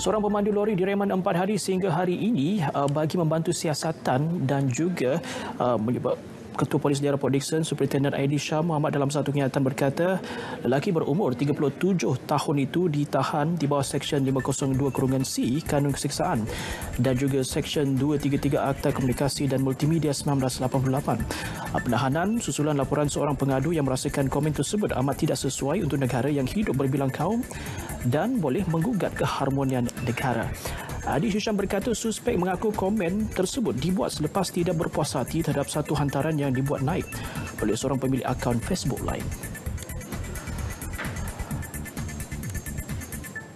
Seorang pemandu lori direman 4 hari sehingga hari ini bagi membantu siasatan dan juga menyebab Ketua Polis Daerah Port Dickson, Superintendent Aidi Shah Muhammad dalam satu kenyataan berkata, lelaki berumur 37 tahun itu ditahan di bawah Seksyen 502-C Kanun Keseksaan dan juga Seksyen 233 Akta Komunikasi dan Multimedia 1988. Penahanan susulan laporan seorang pengadu yang merasakan komen tersebut amat tidak sesuai untuk negara yang hidup berbilang kaum dan boleh menggugat keharmonian negara. Adi Hisham berkata suspek mengaku komen tersebut dibuat selepas tidak berpuas hati terhadap satu hantaran yang dibuat naik oleh seorang pemilik akaun Facebook lain.